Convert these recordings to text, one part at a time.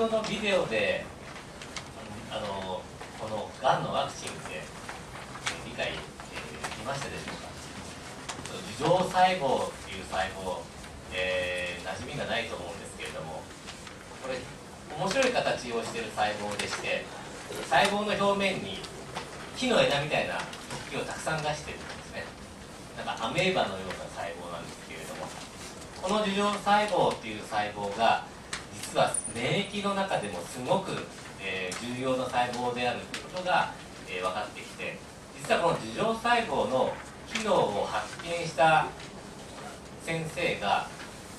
どのビデオでこのがんのワクチンって理解できましたでしょうか。樹状細胞っていう細胞、馴染みがないと思うんですけれども、これ面白い形をしている細胞でして、細胞の表面に木の枝みたいな突起をたくさん出してるんですね。なんかアメーバのような細胞なんですけれども、この樹状細胞っていう細胞が実は免疫の中でもすごく、重要な細胞であるということが、分かってきて、実はこの樹状細胞の機能を発見した先生が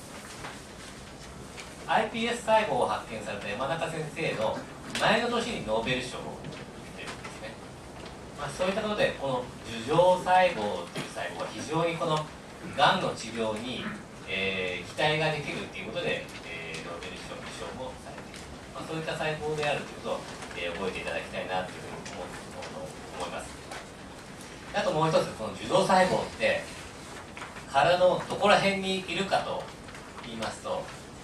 iPS 細胞を発見された山中先生の前の年にノーベル賞を受けてるんですね。そういったことでこの樹状細胞という細胞は非常にこのがんの治療に、期待ができるということで、ノーベル賞受賞もされている、そういった細胞であるということを、覚えていただきたいなというふうに思います。あともう一つ、この樹状細胞って体のどこら辺にいるかと言いますと、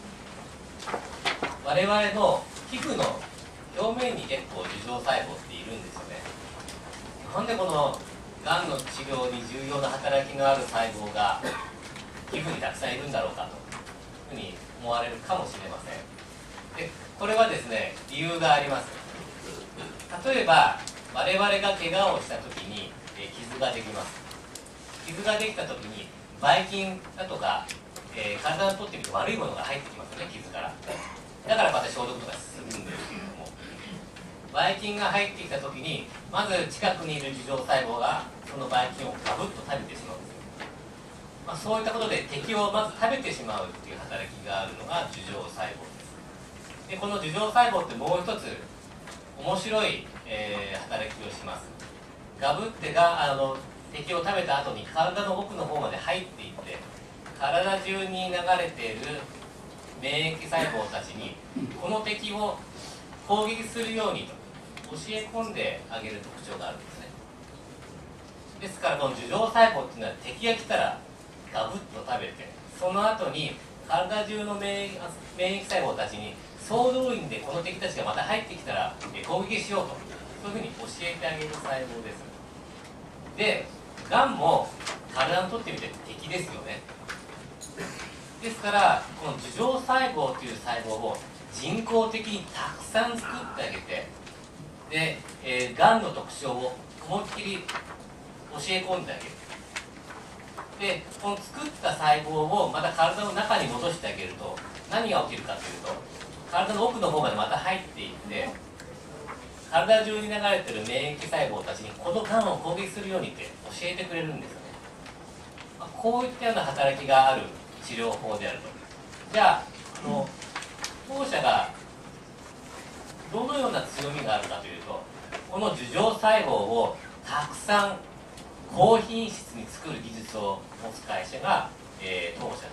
我々の皮膚の表面に結構樹状細胞っているんですよね。なんでこのがんの治療に重要な働きのある細胞が皮膚にたくさんいるんだろうかというふうに思われるかもしれません。で、これはですね、理由があります。例えば我々が怪我をした時に傷ができます。傷ができた時にばい菌だとか、体にとってみて悪いものが入ってきますよね、傷から。だからまた消毒とかするんですけれども、ばい菌が入ってきた時にまず近くにいる樹状細胞がそのばい菌をガブッと食べてしまうんですよ。そういったことで敵をまず食べてしまうっていう働きがあるのが樹状細胞です。で、この樹状細胞ってもう一つ面白い、働きをします。ガブってが敵を食べた後に体の奥の方まで入っていって、体中に流れている免疫細胞たちにこの敵を攻撃するようにと教え込んであげる特徴があるんですね。ですからこの樹状細胞っていうのは敵が来たらガブッと食べて、その後に体中の免疫細胞たちに総動員でこの敵たちがまた入ってきたら攻撃しようと、そういうふうに教えてあげる細胞です。で、がんも体にとってみて敵ですよね。ですからこの樹状細胞という細胞を人工的にたくさん作ってあげて、で、がんの特徴を思いっきり教え込んであげる。で、この作った細胞をまた体の中に戻してあげると何が起きるかというと、体の奥の方までまた入っていって、体中に流れている免疫細胞たちにこのがんを攻撃するようにって教えてくれるんですよね。こういったような働きがある治療法であると。じゃあ、当社がどのような強みがあるかというと、この樹状細胞をたくさん高品質に作る技術を持つ会社が、当社なんです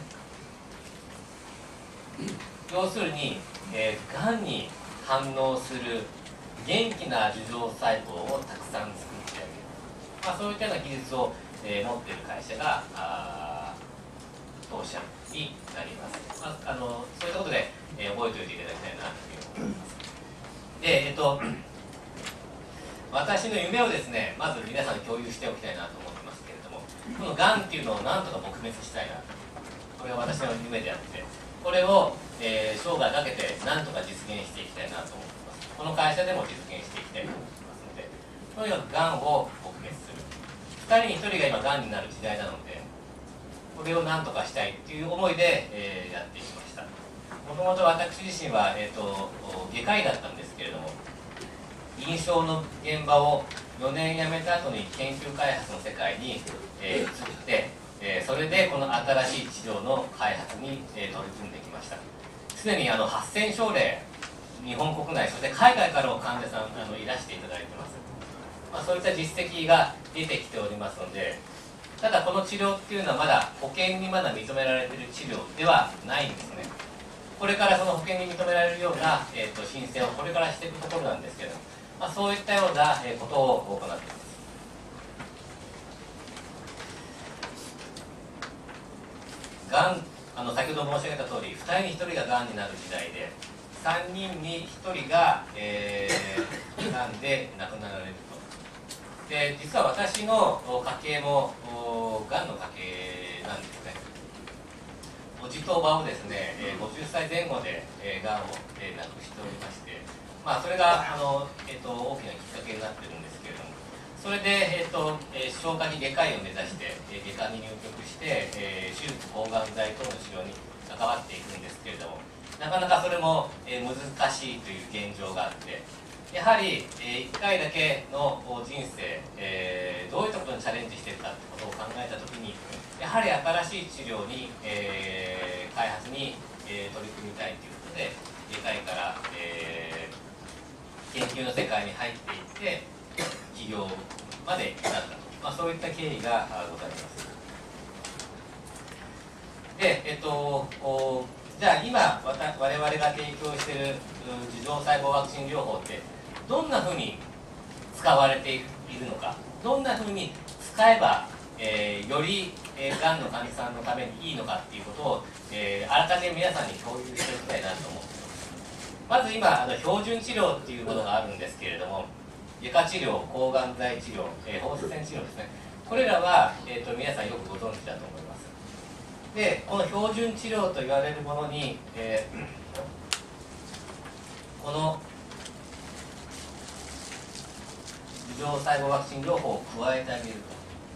ね。要するに、がんに反応する元気な樹状細胞をたくさん作ってあげる、そういったような技術を、持っている会社が当社になります。そういったことで、覚えておいていただきたいなというふうに思います。で、私の夢をですね、まず皆さんに共有しておきたいなと思ってますけれども、このがんっていうのをなんとか撲滅したいなと、これが私の夢であって、これを、生涯かけてなんとか実現していきたいなと思ってます。この会社でも実現していきたいと思ってますので、とにかくがんを撲滅する。2人に1人が今がんになる時代なので、これをなんとかしたいっていう思いで、やってきました。もともと私自身は、外科医だったんですけれども、臨床の現場を4年辞めた後に研究開発の世界に、移って、それでこの新しい治療の開発に、取り組んできました。すでに8000症例、日本国内、そして海外からも患者さんいらしていただいてます。そういった実績が出てきておりますので、ただこの治療っていうのはまだ保険にまだ認められている治療ではないんですね。これからその保険に認められるような、申請をこれからしていくところなんですけど、そういったようなことを行っています。がん、先ほど申し上げた通り、2人に1人ががんになる時代で、 3人に1人が、がんで亡くなられると。で実は私の家系もがんの家系なんですね。おじとおばをですね、50歳前後でがんを亡くしておりまして、それが大きなきっかけになってるんですけれども、それで、消化器外科医を目指して外科に入局して、手術抗がん剤等の治療に関わっていくんですけれども、なかなかそれも難しいという現状があって、やはり1回だけの人生、どういったことにチャレンジしているかということを考えたときに、やはり新しい治療に、開発に、取り組みたいということで外科医から、研究の世界に入っていって起業まで至ったと、そういった経緯がございます。で、じゃあ今我々が提供している樹状細胞ワクチン療法ってどんなふうに使われているのか、どんなふうに使えば、よりがんの患者さんのためにいいのかっていうことを、あらかじめ皆さんに共有しておきたいなと思っています。まず今標準治療っていうことがあるんですけれども、外科治療、抗がん剤治療、放射線治療ですね、これらは、皆さんよくご存知だと思います。でこの標準治療と言われるものに、この樹状細胞ワクチン療法を加えてあげると、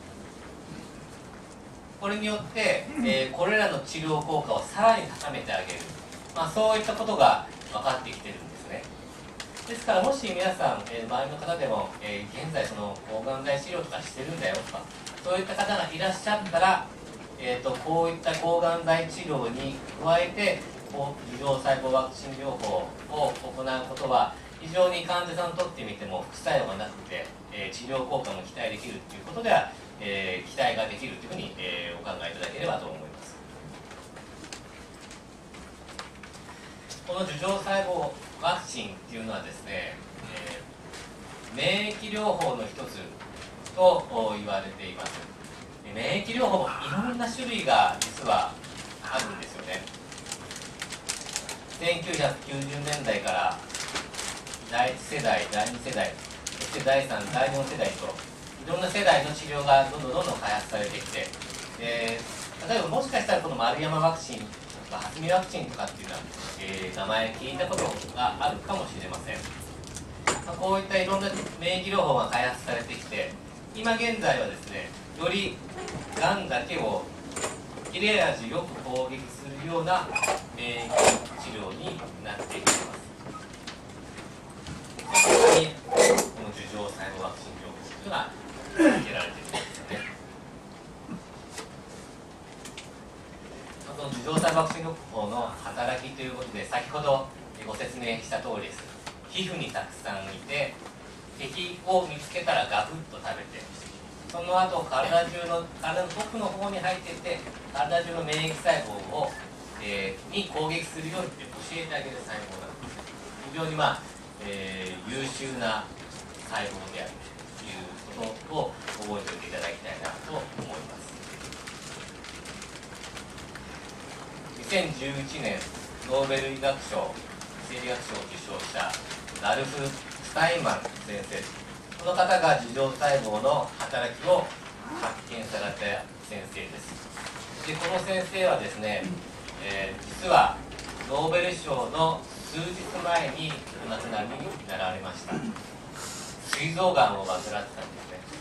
これによって、これらの治療効果をさらに高めてあげる、そういったことが分かってきてるんですね。ですからもし皆さん、周りの方でも、現在その抗がん剤治療とかしてるんだよとか、そういった方がいらっしゃったら、こういった抗がん剤治療に加えて樹状細胞ワクチン療法を行うことは非常に患者さんにとってみても副作用がなくて、治療効果も期待できるということでは、期待ができるというふうに、お考えいただければと思います。この樹状細胞ワクチンっていうのはですね、免疫療法の一つと言われています。免疫療法もいろんな種類が実はあるんですよね。1990年代から第1世代、第2世代、そして第3、第4世代といろんな世代の治療がどんどん開発されてきて、例えばもしかしたらこの丸山ワクチンとか蓮見ワクチンとかっていうのは、名前聞いたことがあるかもしれません。こういったいろんな免疫療法が開発されてきて、今現在はですね、よりがんだけを切れ味よく攻撃するような免疫治療になっていきます。その中にこの樹状細胞ワクチン療法というのが挙げられているんですよね。その樹状細胞ワクチン療法の働きということで、先ほどご説明した通りです。皮膚にたくさんいて、敵を見つけたらガブッと食べて、その後体の奥の方に入っていって体中の免疫細胞を、に攻撃するようにって教えてあげる細胞なんです。非常に優秀な細胞であるということを覚えておいていただきたいなと思います。2011年ノーベル医学賞生理学賞を受賞したラルフ・スタインマン先生、この方が樹状細胞の働きを発見された先生です。でこの先生はですね、実はノーベル賞の数日前にお亡くなりになられました。膵臓がんを患ってたんですね。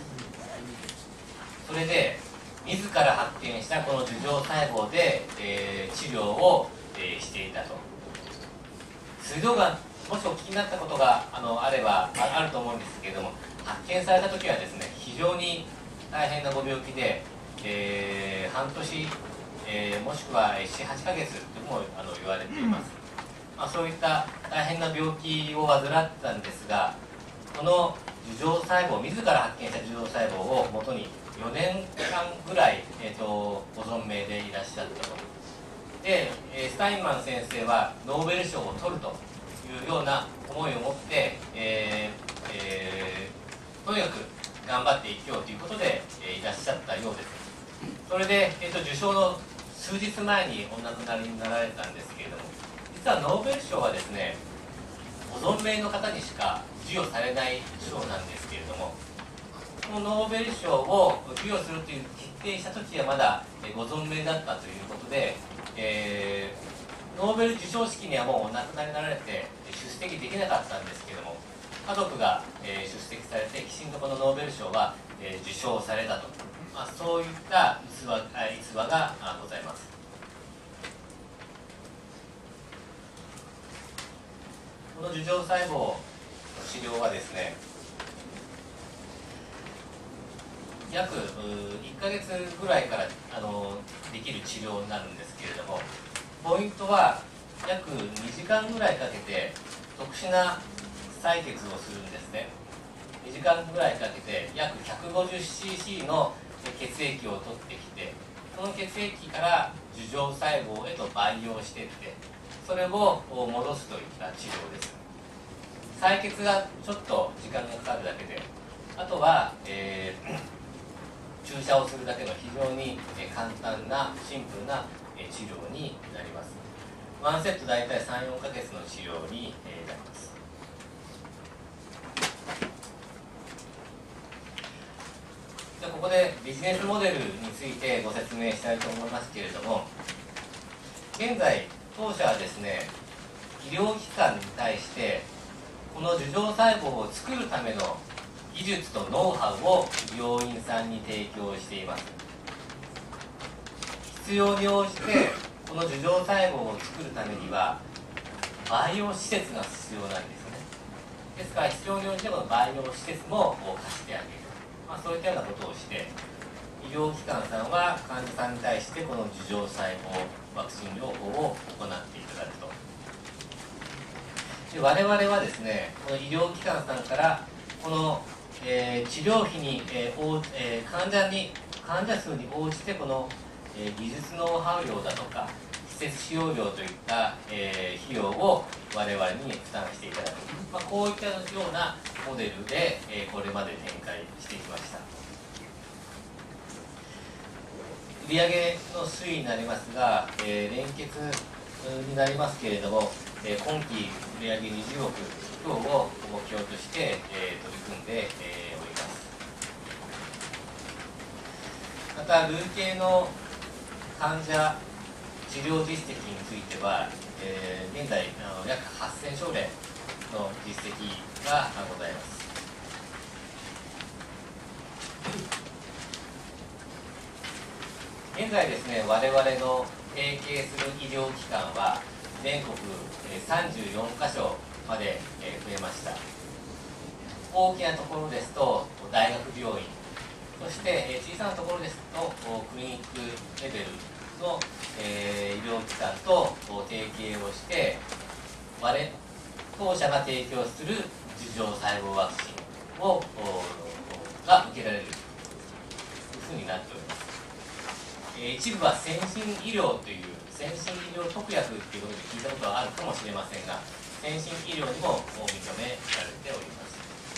それで自ら発見したこの樹状細胞で、治療を、していたと。膵臓がん、もしお聞きになったことがあると思うんですけれども、発見された時はですね、非常に大変なご病気で、半年、もしくは7、8ヶ月とも言われています。そういった大変な病気を患ったんですが、この樹状細胞、自ら発見した樹状細胞をもとに4年間ぐらい、ご存命でいらっしゃったと。で、スタインマン先生はノーベル賞を取るというような思いを持って、とにかく頑張っていこうということで、いらっしゃったようです。それで、受賞の数日前にお亡くなりになられたんですけれども、 実はノーベル賞はですね、ご存命の方にしか授与されない賞なんですけれども、このノーベル賞を授与するという決定した時はまだご存命だったということで、ノーベル授賞式にはもうお亡くなりになられて出席できなかったんですけども、家族が出席されてきちんとこのノーベル賞は受賞されたと、そういった逸話がございます。この樹状細胞の治療はですね、約1ヶ月ぐらいからできる治療になるんですけれども、ポイントは約2時間ぐらいかけて特殊な採血をするんですね。2時間ぐらいかけて約 150cc の血液を取ってきて、その血液から樹状細胞へと培養していって、それを戻すといった治療です。採血がちょっと時間がかかるだけで、あとは、注射をするだけの非常に簡単なシンプルな治療になります。ワンセット大体 3,4 ヶ月の治療になります。ではここでビジネスモデルについてご説明したいと思いますけれども、現在当社はですね、医療機関に対してこの樹状細胞を作るための技術とノウハウを病院さんに提供しています。必要に応じてこの樹状細胞を作るためには培養施設が必要なんですね。ですから必要に応じてこの培養施設も貸してあげる、そういったようなことをして、医療機関さんは患者さんに対してこの樹状細胞ワクチン療法を行っていただくと。で我々はですね、この医療機関さんからこの、治療費に、患者数に応じてこの、技術ノウハウ料だとか施設使用料といった、費用を我々に負担していただく、こういったようなモデルで、これまで展開してきました。売上の推移になりますが、連結になりますけれども、今期売上20億強を目標として、取り組んで、おります。また累計の患者治療実績については、現在約8000症例の実績がございます。現在ですね、我々の提携する医療機関は全国34カ所まで増えました。大きなところですと大学病院、そして小さなところですとクリニックレベルの医療機関と提携をして、当社が提供する樹状細胞ワクチンをが受けられるというふうになっております。一部は先進医療という先進医療特約ということで聞いたことはあるかもしれませんが、先進医療にも認められております。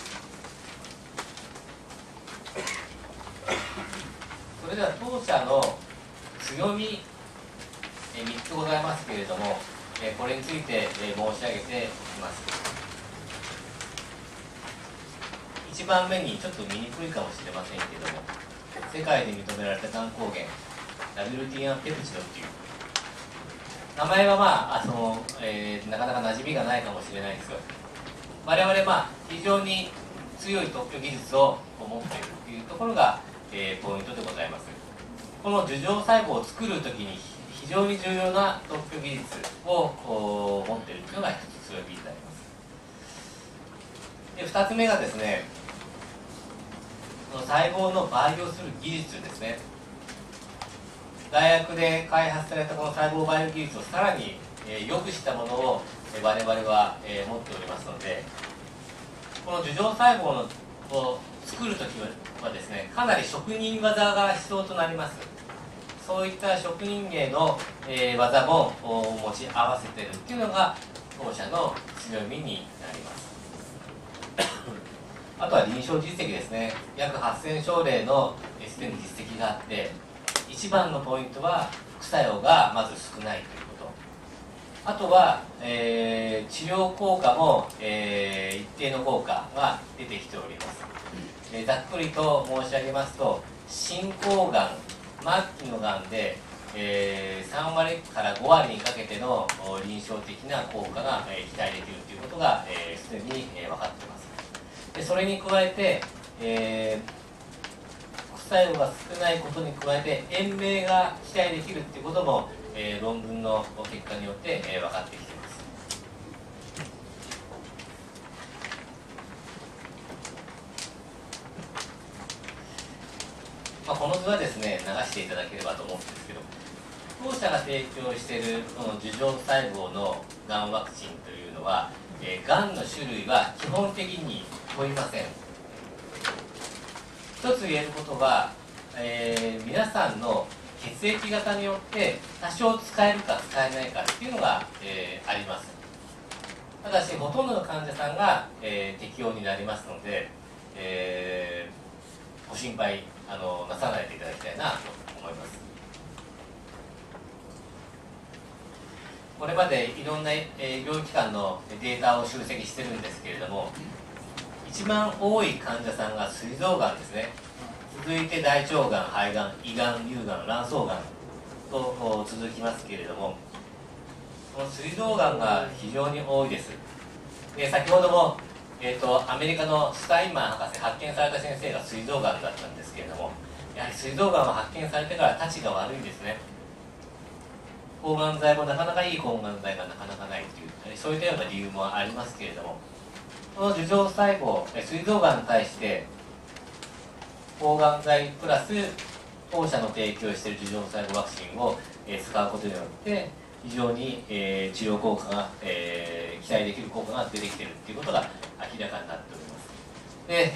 それでは当社の強み3つございますけれども、これについて申し上げておきます。1番目にちょっと見にくいかもしれませんけれども、世界で認められたがん抗原ラビルティアンペプチドっていう名前はなかなか馴染みがないかもしれないですが、我々非常に強い特許技術を持っているというところが、ポイントでございます。この樹状細胞を作るときに非常に重要な特許技術を持っているというのが一つ強みになります。で2つ目がですね、この細胞の培養する技術ですね。大学で開発されたこの細胞培養技術をさらに良くしたものを我々は持っておりますので、この樹状細胞を作るときはですね、かなり職人技が必要となります。そういった職人芸の技も持ち合わせているっていうのが当社の強みになります。あとは臨床実績ですね。約8000症例のすでに実績があって、一番のポイントは副作用がまず少ないというこあとは、治療効果も、一定の効果が出てきております。ざっくりと申し上げますと、進行がん、末期のがんで、3割から5割にかけての臨床的な効果が、期待できるということがすで、に、分かっています。でそれに加えて、副作用が少ないことに加えて延命が期待できるということも、論文の結果によって、分かってきています。この図はですね、流していただければと思うんですけど、当社が提供しているこの樹状細胞のがんワクチンというのは、がんの種類は基本的に問いません。一つ言えることは、皆さんの血液型によって多少使えるか使えないかっていうのが、あります。ただしほとんどの患者さんが、適用になりますので、ご心配なさないでいただきたいなと思います。これまでいろんな医療機関のデータを集積してるんですけれども、一番多い患者さんが膵臓がんですね。続いて大腸がん、肺がん、胃がん、乳がん、卵巣がんと続きますけれども、この膵臓がんが非常に多いです。で先ほども、アメリカのスタインマン博士、発見された先生が膵臓がんだったんですけれども、やはり膵臓がんは発見されてからたちが悪いんですね。抗がん剤もなかなかいい抗がん剤がなかなかないという、そういったような理由もありますけれども、この樹状細胞、膵臓がんに対して抗がん剤プラス当社の提供している樹状細胞ワクチンを使うことによって非常に治療効果が期待できる効果が出てきているということが明らかになっております。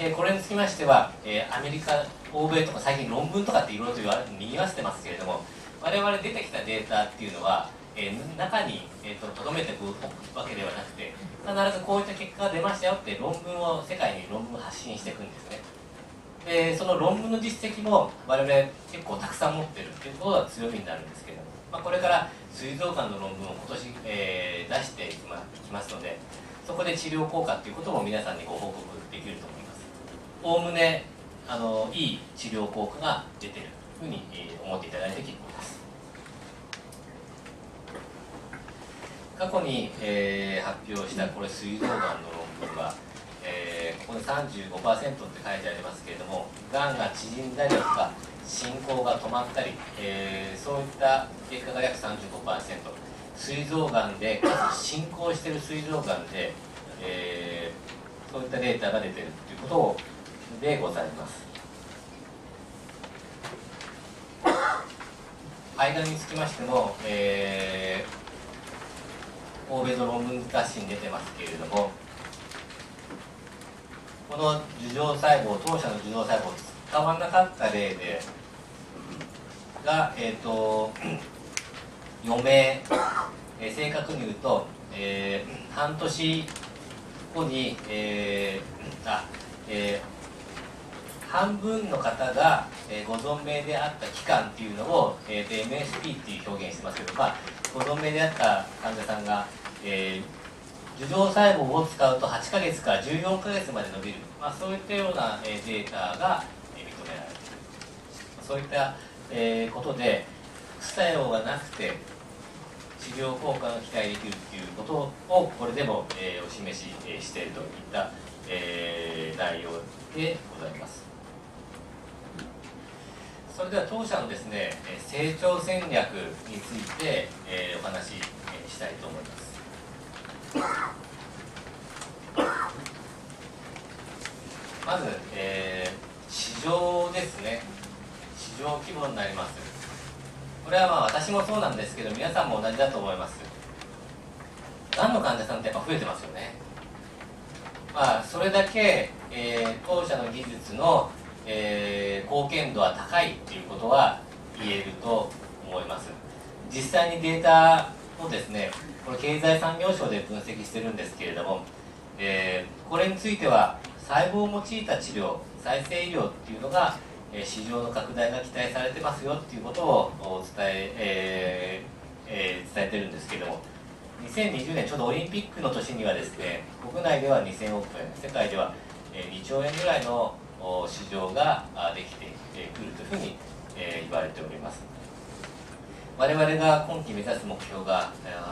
でこれにつきましてはアメリカ、欧米とか最近論文とかっていろいろとにぎわせてますけれども、我々出てきたデータっていうのは中に留めておくわけではなくて、必ずこういった結果が出ましたよって論文を世界に論文を発信していくんですね。でその論文の実績も我々結構たくさん持ってるということが強みになるんですけれども、これから膵臓がんの論文を今年、出していきますので、そこで治療効果ということも皆さんにご報告できると思います。おおむねいい治療効果が出ているというふうに思っていただいて結構です。過去に、発表したこれ膵臓がんの論文は、ここで 35% って書いてありますけれども、がんが縮んだりとか進行が止まったり、そういった結果が約 35%、 膵臓がんでかつ進行している膵臓がんで、そういったデータが出ているということでございます。肺がんにつきましても、欧米の論文雑誌に出てますけれども、この樹状細胞、当社の樹状細胞を使わなかった例でが、余命、正確に言うと、半年後に、半分の方が、ご存命であった期間っていうのを、MSP っていう表現してますけど、ご存命であった患者さんが、樹状細胞を使うと8ヶ月から14ヶ月まで伸びる、そういったようなデータが認められている。そういったことで副作用がなくて治療効果が期待できるということをこれでもお示ししているといった内容でございます。それでは当社のですね成長戦略についてお話ししたいと思います。まず、市場ですね。市場規模になります。これは私もそうなんですけど皆さんも同じだと思います。がんの患者さんってやっぱ増えてますよね。それだけ、当社の技術の、貢献度は高いっていうことは言えると思います。実際にデータをですね、これ経済産業省で分析してるんですけれども、これについては細胞を用いた治療、再生医療っていうのが、市場の拡大が期待されてますよっていうことを伝えてるんですけれども、 2020年ちょうどオリンピックの年にはですね、国内では2000億円、世界では2兆円ぐらいの市場ができてくるというふうに言われております。我々が今期目指す目標が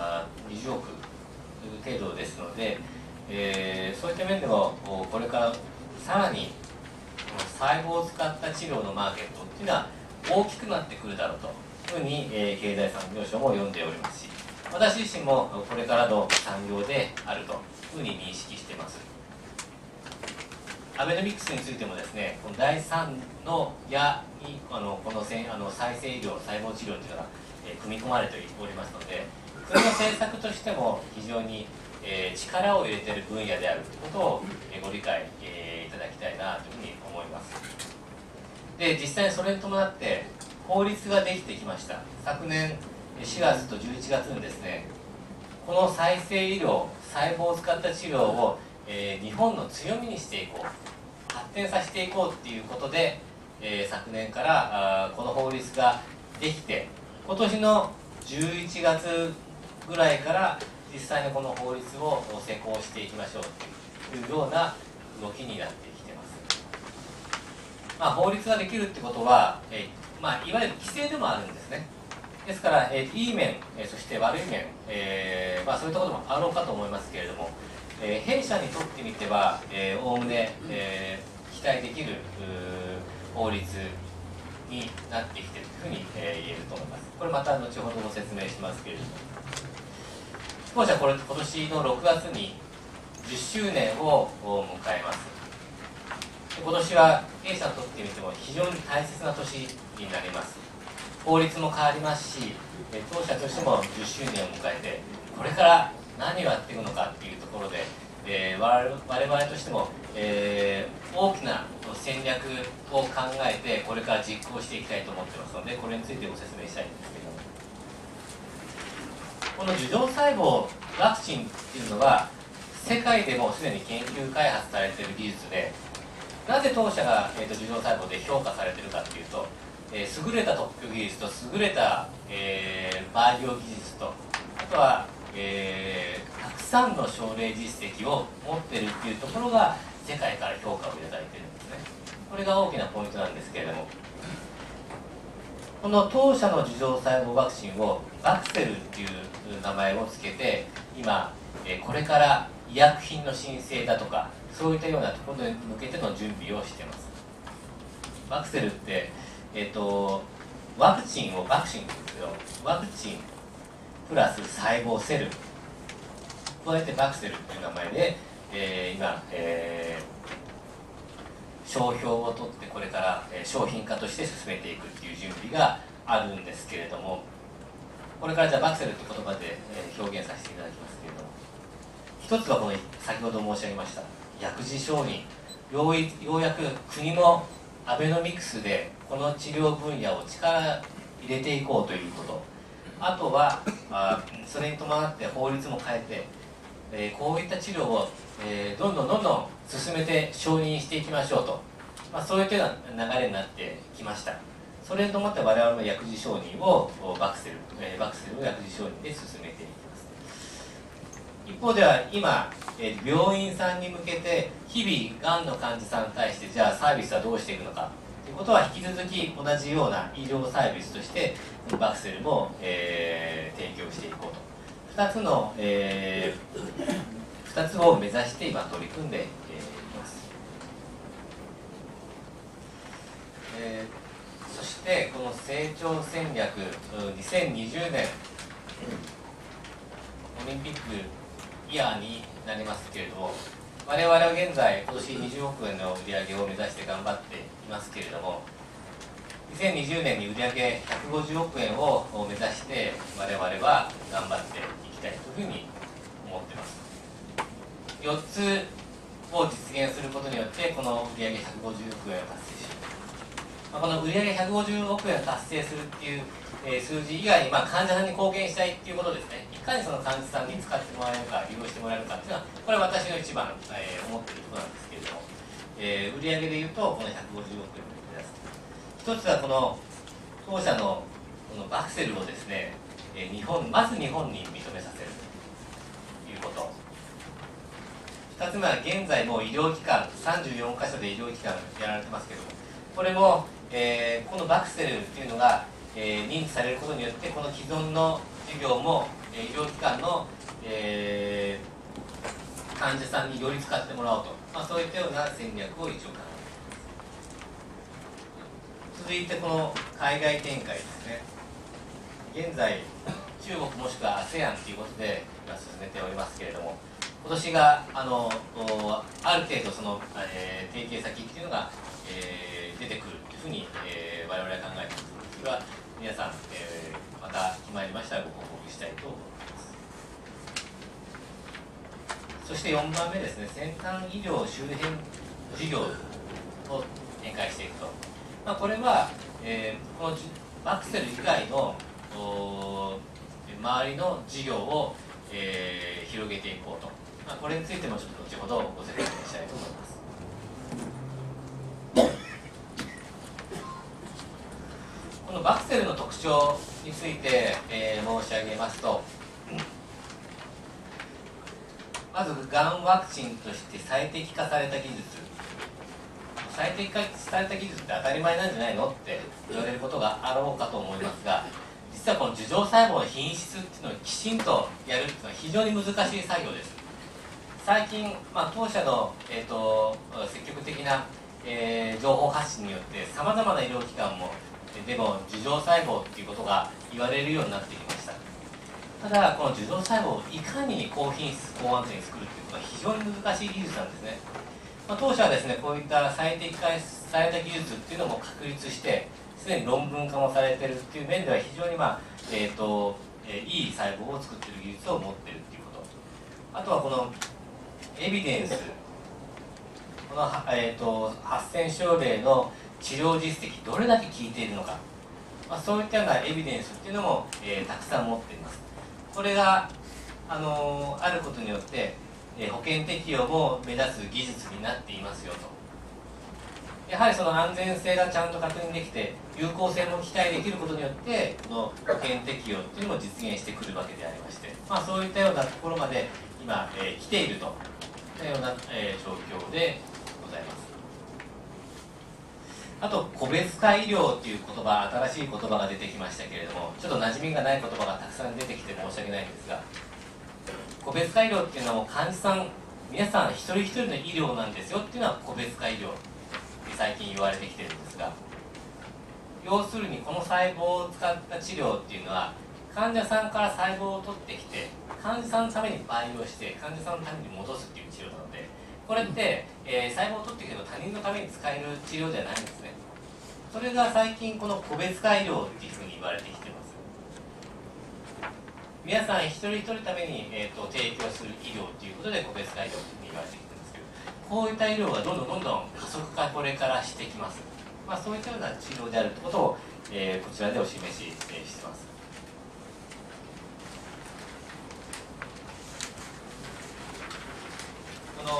20億程度ですので、そういった面でもこれからさらに細胞を使った治療のマーケットっていうのは大きくなってくるだろうというふうに経済産業省も読んでおりますし、私自身もこれからの産業であるというふうに認識しています。アベノミクスについてもですね、この第3の矢にこの再生医療、細胞治療というのが組み込まれておりますので、国の政策としても非常に力を入れている分野であるということをご理解いただきたいなというふうに思います。で、実際にそれに伴って法律ができてきました。昨年4月と11月にですね、この再生医療、細胞を使った治療を日本の強みにしていこう、発展させていこうっていうことで、昨年からこの法律ができて、今年の11月ぐらいから実際にこの法律を施行していきましょうというような動きになってきてます。法律ができるってことは、いわゆる規制でもあるんですね。ですから、いい面、そして悪い面、そういったこともあろうかと思いますけれども、弊社にとってみては、おおむね、期待できる法律になってきているというふうに、言えると思います。これまた後ほどご説明しますけれども、当社今年の6月に10周年を迎えます。今年は弊社にとってみても非常に大切な年になります。法律も変わりますし、当社としても10周年を迎えて、これから何をやっていくのかっていうところで、我々としても、大きな戦略を考えてこれから実行していきたいと思ってますので、これについてご説明したいんですけども、この樹状細胞ワクチンっていうのは世界でもすでに研究開発されている技術で、なぜ当社が、樹状細胞で評価されているかっていうと、優れた特許技術と優れた、培養技術と、あとは、たくさんの症例実績を持っているっていうところが世界から評価をいただいているんですね。これが大きなポイントなんですけれども、この当社の樹状細胞ワクチンをバクセルっていう名前を付けて、今これから医薬品の申請だとかそういったようなところに向けての準備をしています。バクセルって、ワクチンをバクシンって言うんですけど、ワクチンプラス細胞セル加えてバクセルっていう名前で、今、商標を取ってこれから、商品化として進めていくっていう準備があるんですけれども、これからじゃあバクセルって言葉で、表現させていただきますけれども、一つはこの先ほど申し上げました薬事承認、ようやく国もアベノミクスでこの治療分野を力入れていこうということ、あとはそれに伴って法律も変えて、こういった治療を、どんどん進めて承認していきましょうと、そういったような流れになってきました。それと思って我々の薬事承認をバクセルを薬事承認で進めていきます。一方では今、病院さんに向けて日々がんの患者さんに対してじゃあサービスはどうしていくのかということは引き続き同じような医療サービスとしてバクセルも、提供していこうと、2つを目指して今取り組んでいます。そしてこの成長戦略2020年オリンピックイヤーになりますけれども、我々は現在今年20億円の売り上げを目指して頑張っていますけれども、2020年に売上150億円を目指して我々は頑張っていきたいというふうに思っています。4つを実現することによってこの売上150億円を達成します。この売上150億円を達成するっていう、数字以外に、患者さんに貢献したいっていうことですね。いかにその患者さんに使ってもらえるか利用してもらえるかっていうのはこれは私の一番、思っているところなんですけれども、売上でいうとこの150億円を目指す。一つはこの当社のこのバクセルをですね、まず日本に認めさせる。 こと、2つ目は現在もう医療機関34カ所で医療機関やられてますけども、これも、このバクセルっていうのが、認知されることによってこの既存の事業も、医療機関の、患者さんにより使ってもらおうと、そういったような戦略を一応考えています。続いてこの海外展開ですね。現在中国もしくは ASEAN ということで今進めておりますけれども、今年がある程度その、提携先っていうのが、出てくるというふうに、我々は考えています。それは皆さん、また決まりましたらご報告したいと思います。そして4番目ですね、先端医療周辺事業を展開していくと、これは、このバクセル以外の周りの事業を、広げていこうと、これについてもちょっと後ほどご説明したいと思います。このバクセルの特徴について、申し上げますと、まずがんワクチンとして最適化された技術、最適化された技術って当たり前なんじゃないのって言われることがあろうかと思いますが、実はこの樹状細胞の品質っていうのをきちんとやるっていうのは非常に難しい作業です。最近、当社の、積極的な、情報発信によってさまざまな医療機関もでも樹状細胞っていうことが言われるようになってきました。ただこの樹状細胞をいかに高品質高安定に作るっていうことは非常に難しい技術なんですね。当社はですね、こういった最適化された技術っていうのも確立してすでに論文化もされているっていう面では非常にいい細胞を作っている技術を持っているっていうこと、あとはこのエビデンス、この、8000症例の治療実績どれだけ効いているのか、そういったようなエビデンスっていうのも、たくさん持っています。これがあることによって、保険適用も目指す技術になっていますよと。やはりその安全性がちゃんと確認できて有効性も期待できることによってこの保険適用っていうのも実現してくるわけでありまして、そういったようなところまで今、来ているというような、状況でございます。あと個別化医療っていう言葉、新しい言葉が出てきましたけれども、ちょっと馴染みがない言葉がたくさん出てきて申し訳ないんですが、個別化医療っていうのは患者さん皆さん一人一人の医療なんですよっていうのは個別化医療って最近言われてきてるんですが、要するにこの細胞を使った治療っていうのは患者さんから細胞を取ってきて患者さんのために培養して患者さんのために戻すっていう治療なので、これって、細胞を取ってきても他人のために使える治療じゃないんですね。それが最近この個別化医療っていうふうに言われてきてます。皆さん一人一人のために、提供する医療ということで個別化医療というふうに言われてきてますけど、こういった医療がどんどん加速化これからしてきます。そういったような治療であるということを、こちらでお示し、してます。この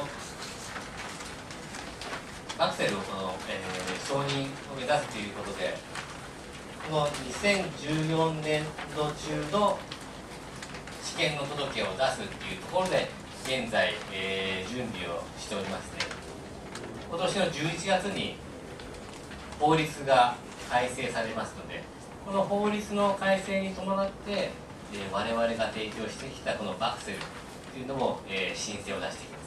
バクセルを承認を目指すということで、この2014年度中の治験の届を出すっていうところで現在、準備をしておりますね。今年の11月に法律が改正されますので、この法律の改正に伴って、我々が提供してきたこのバクセルというのも、申請を出していきます。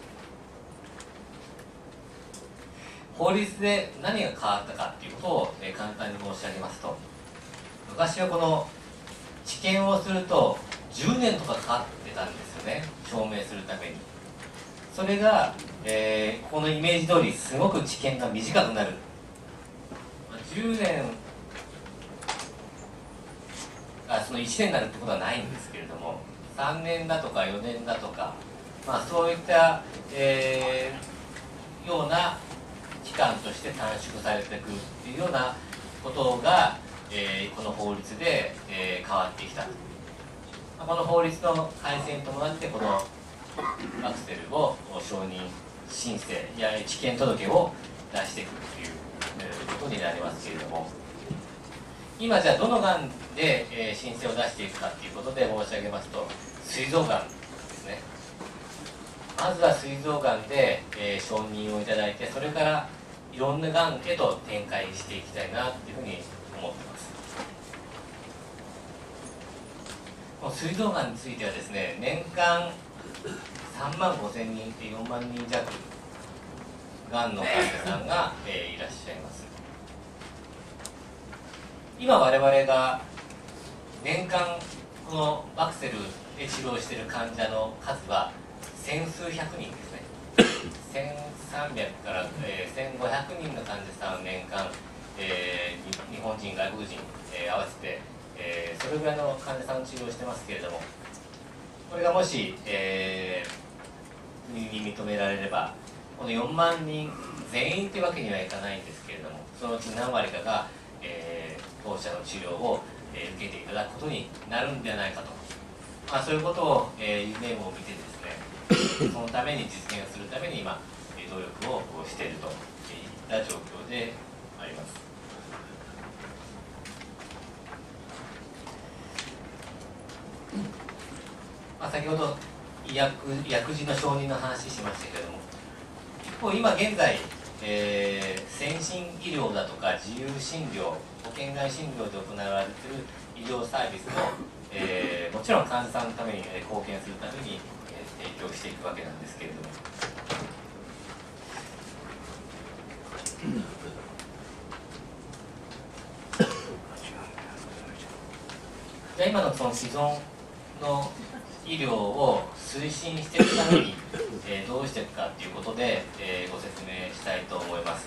法律で何が変わったかということを、簡単に申し上げますと、昔はこの治験をすると10年とかかかってたんですよね、証明するために。それが、このイメージ通りすごく治験が短くなる。10年その1年になるってことはないんですけれども、3年だとか4年だとか、そういった、ような期間として短縮されていくっていうようなことが、この法律で、変わってきた。この法律の改正に伴ってこのバクセルを承認申請や治験届を出していくということになりますけれども、今じゃあどのがんで申請を出していくかということで申し上げますと、膵臓がんですね。 まずは膵臓がんで、承認をいただいて、それからいろんながんへと展開していきたいなっていうふうに思ってます。この膵臓がんについてはですね、年間3万5千人って4万人弱がんの患者さんが、いらっしゃいます。今我々が年間このバクセルで治療している患者の数は千数百人ですね。1300から、1500人の患者さんを年間、日本人外国人、合わせて、それぐらいの患者さんを治療してますけれども、これがもし、国に認められればこの4万人全員というわけにはいかないんですけれども、そのうち何割かが、当社の治療を、受けていただくことになるんではないかと、そういうことを、夢を見てですね、そのために実現するために今努力をしているといった状況であります。先ほど薬事の承認の話しましたけれども、一方今現在、先進医療だとか自由診療、保険外診療で行われている医療サービスも、もちろん患者さんのために貢献するために、提供していくわけなんですけれども、じゃあ今のその既存の医療を推進していくために、どうしていくかということで、ご説明したいと思います。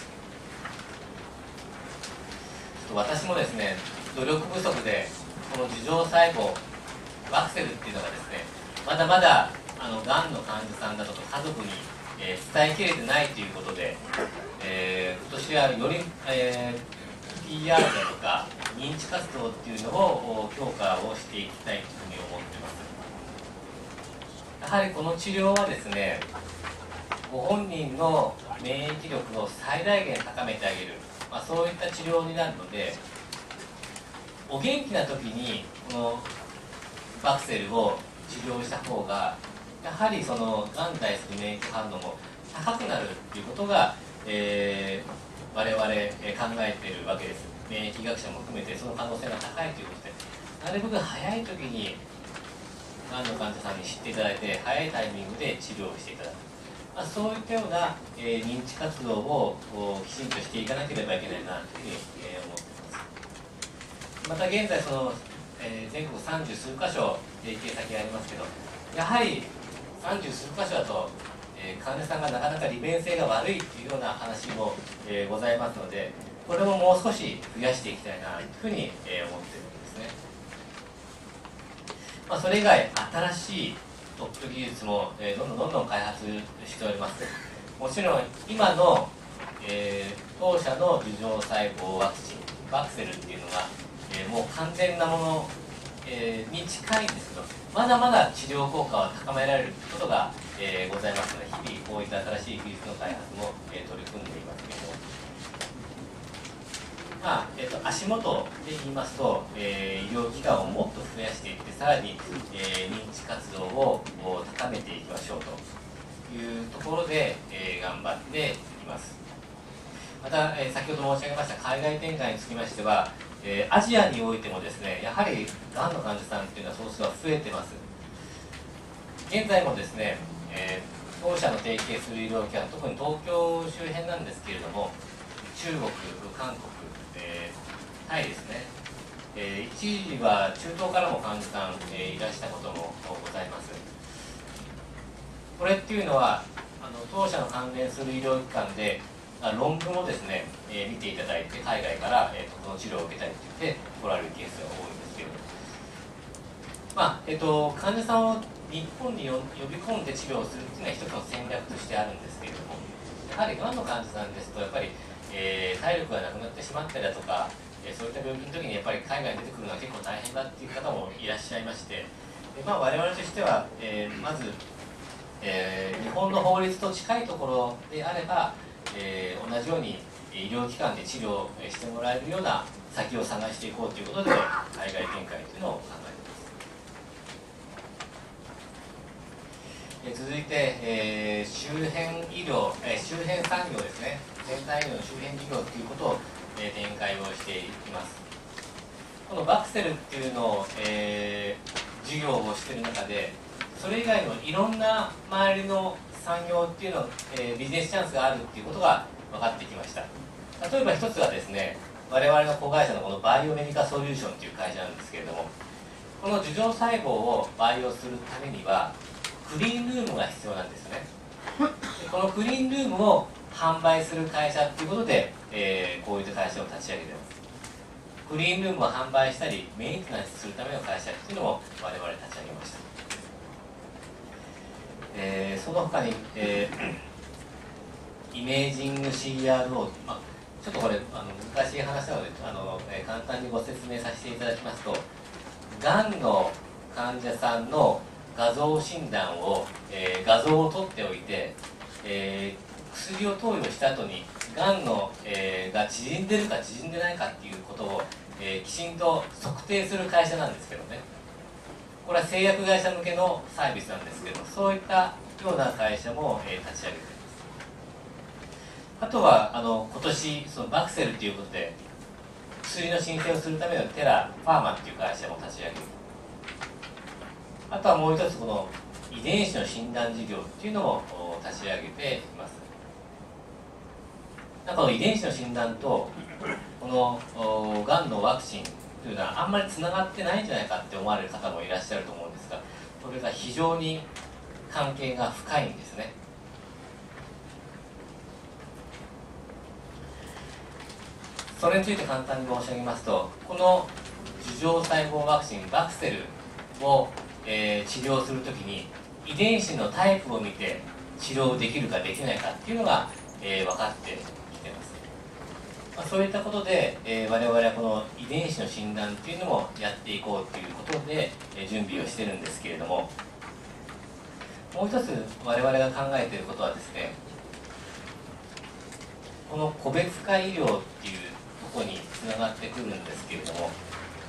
私もですね、努力不足でこの樹状細胞バクセルっていうのがですね、まだまだがんの患者さんだとか家族に、伝えきれてないということで、今年はより、PR だとか認知活動っていうのを強化をしていきたいというふうに思っています。やはりこの治療はですね、ご本人の免疫力を最大限高めてあげる、そういった治療になるので、お元気な時にこのバクセルを治療した方がやはりそのがんに対する免疫反応も高くなるということが、我々考えているわけです。免疫学者も含めてその可能性が高いということで、なるべく早い時にがんの患者さんに知っていただいて、早いタイミングで治療をしていただく、そういったような、認知活動をきちんとしていかなければいけないなというふうに、思っています。また現在その、全国30数箇所提携先がありますけど、やはり30数箇所だと、患者さんがなかなか利便性が悪いというような話も、ございますので、これももう少し増やしていきたいなというふうに、思っているんですね。それ以外新しいトップ技術も、どんどん開発しております。もちろん今の、当社の樹状細胞ワクチンバクセルっていうのが、もう完全なもの、に近いんですけど、まだまだ治療効果は高められることが、ございますので、日々こういった新しい技術の開発も、取り組んでいますけれども、足元で言いますと、医療機関をもっと増やしていって、さらに、認知活動を高めていきましょうというところで、頑張っています。また、先ほど申し上げました海外展開につきましては、アジアにおいてもですね、やはりがんの患者さんというのは総数が増えてます。現在もですね、当社の提携する医療機関、特に東京周辺なんですけれども、中国、韓国、タイですね、一時は中東からも患者さん、いらしたこともございます。これっていうのは当社の関連する医療機関で論文をですね、見ていただいて海外から、この治療を受けたいと言って来られるケースが多いんですけれど、患者さんを日本に呼び込んで治療するというのは一つの戦略としてあるんですけれども、やはりがんの患者さんですとやっぱり、体力がなくなってしまったりだとか、そういった病気の時にやっぱり海外に出てくるのは結構大変だっていう方もいらっしゃいまして、我々としては、まず、日本の法律と近いところであれば、同じように医療機関で治療してもらえるような先を探していこうということで海外展開というのを考えています。 続いて、周辺医療、周辺産業ですね、全体医療の周辺事業ということを、展開をしていきます。このバクセルっていうのを、事業をしている中で、それ以外のいろんな周りの産業っていうの、ビジネスチャンスがあるっていうことが分かってきました。例えば一つはですね、我々の子会社のこのバイオメディカソリューションという会社なんですけれども、この樹状細胞を培養するためにはクリーンルームが必要なんですね。でこのクリーンルームを販売する会社ということで、こういった会社を立ち上げています。クリーンルームを販売したりメンテナンスするための会社というのも我々立ち上げました。その他に、イメージング CRO、ちょっとこれ難しい話なので簡単にご説明させていただきますと、がんの患者さんの画像診断を、画像を撮っておいて、薬を投与した後にがんの、が縮んでるか縮んでないかっていうことを、きちんと測定する会社なんですけどね、これは製薬会社向けのサービスなんですけど、そういったような会社も、立ち上げています。あとは今年そのバクセルということで薬の申請をするためのテラファーマっていう会社も立ち上げる。あとはもう一つこの遺伝子の診断事業っていうのも立ち上げています。この遺伝子の診断とこのがんのワクチンというのはあんまりつながってないんじゃないかって思われる方もいらっしゃると思うんですが、これが非常に関係が深いんですね。それについて簡単に申し上げますと、この樹状細胞ワクチンバクセルを、治療するときに遺伝子のタイプを見て治療できるかできないかっていうのが、分かってきてます。そういったことで、我々はこの遺伝子の診断っていうのもやっていこうということで、準備をしてるんですけれども、もう一つ我々が考えていることはですね、この個別化医療っていうところにつながってくるんですけれども、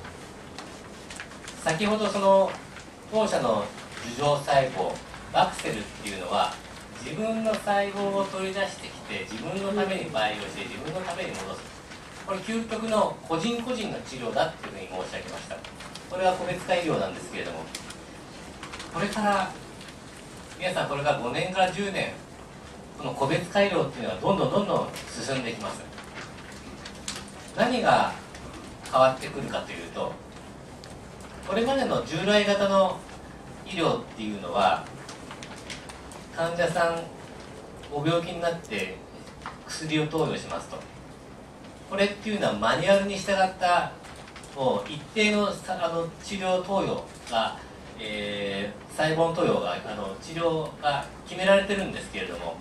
先ほどその当社の樹状細胞バクセルっていうのは自分の細胞を取り出してきて自分のために培養して自分のために戻す、これ究極の個人個人の治療だっていうふうに申し上げました。これは個別化医療なんですけれども、これから皆さんこれから5年から10年この個別化医療っていうのはどんどん進んでいきます。何が変わってくるかというと、これまでの従来型の医療っていうのは患者さんご病気になって薬を投与しますと、これっていうのはマニュアルに従ったもう一定の治療投与が、細胞の投与が治療が決められてるんですけれども、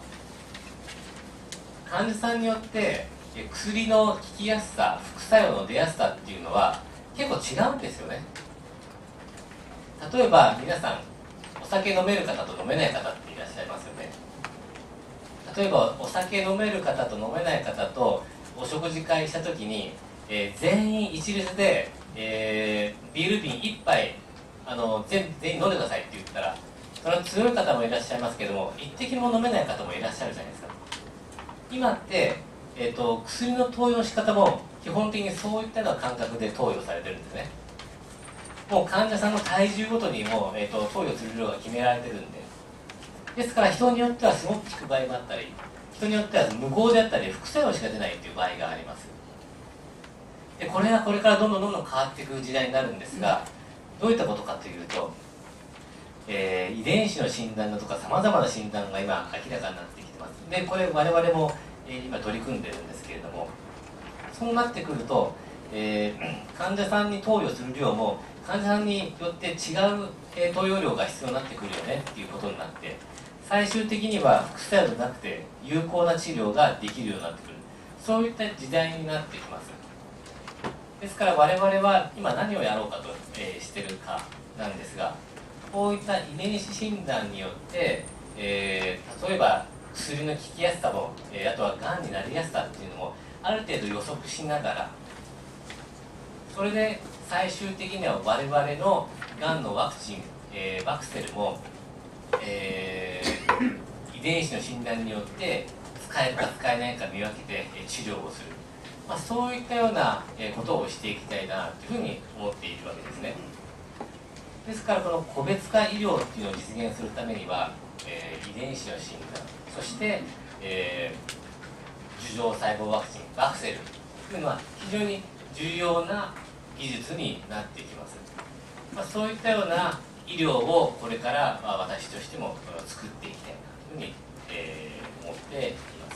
患者さんによって薬の効きやすさ副作用の出やすさっていうのは結構違うんですよね。例えば皆さんお酒飲める方と飲めない方っていらっしゃいますよね。例えばお酒飲める方と飲めない方とお食事会した時に、全員一律で、ビール瓶1杯全員飲んでくださいって言ったら、それは強い方もいらっしゃいますけども一滴も飲めない方もいらっしゃるじゃないですか。今って、薬の投与の仕方も基本的にそういったような感覚で投与されてるんですね。もう患者さんの体重ごとにも、投与する量が決められてるんで、ですから人によってはすごく効く場合もあったり、人によっては無効であったり副作用しか出ないという場合があります。でこれがこれからどんどん変わっていく時代になるんですが、どういったことかというと、遺伝子の診断だとかさまざまな診断が今明らかになってきてます。でこれ我々も、今取り組んでるんですけれども、そうなってくると、患者さんに投与する量も患者さんによって違う、投与量が必要になってくるよねっていうことになって、最終的には副作用じゃなくて有効な治療ができるようになってくる、そういった時代になってきます。ですから我々は今何をやろうかと、してるかなんですが、こういった遺伝子診断によって、例えば薬の効きやすさも、あとはがんになりやすさっていうのもある程度予測しながら、それで最終的には我々のがんのワクチン、バクセルも遺伝子の診断によって使えるか使えないか見分けて治療をする、そういったようなことをしていきたいなというふうに思っているわけですね。ですからこの個別化医療っていうのを実現するためには、遺伝子の診断、そして、樹状細胞ワクチンバクセルというのは非常に重要な技術になってきます。そういったような医療をこれから私としても作っていきたいなというふうに思っています。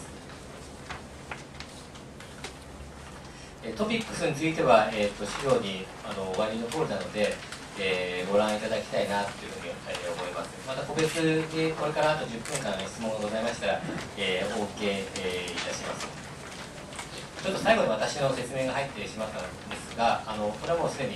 トピックスについては資料に終わりの通りなのでご覧いただきたいなというふうに思います。また個別にこれからあと10分間質問がございましたらお受けいたします。ちょっと最後に私の説明が入ってしまったんですが、これはもうすでに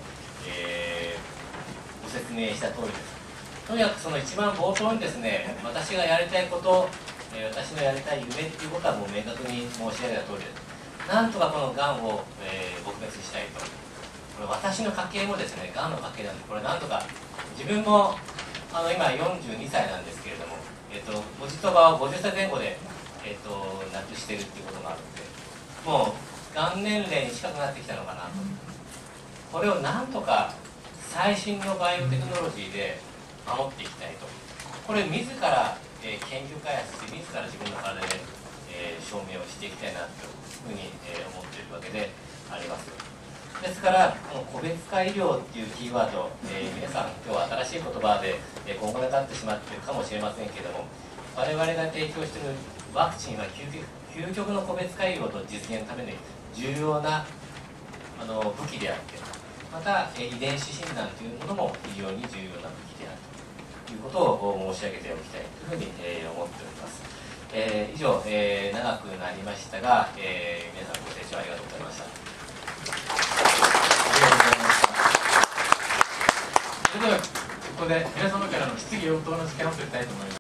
ご説明した通りです。とにかくその一番冒頭にですね、私がやりたいこと、私のやりたい夢っていうことはもう明確に申し上げた通りです。なんとかこのがんを、撲滅したいと。これ私の家系もですね、がんの家系なんで、これなんとか自分も今42歳なんですけれども、おじとばを50歳前後で、亡くしてるっていうことがあるので、もうがん年齢に近くなってきたのかなと。これをなんとか最新のバイオテクノロジーで守っていきたいと。これ自ら、研究開発して自ら自分の体で、証明をしていきたいなというふうに、思っているわけであります。ですからこの個別化医療っていうキーワード、皆さん今日は新しい言葉でこんがらがってしまっているかもしれませんけれども、我々が提供しているワクチンは究極の個別化医療と実現のために重要な武器であって、また遺伝子診断というものも非常に重要な武器であるということを申し上げておきたいというふうに思っております。以上、長くなりましたが、皆さんご清聴ありがとうございました。 それではここで皆様からの質疑応答の時間を取りたいと思います。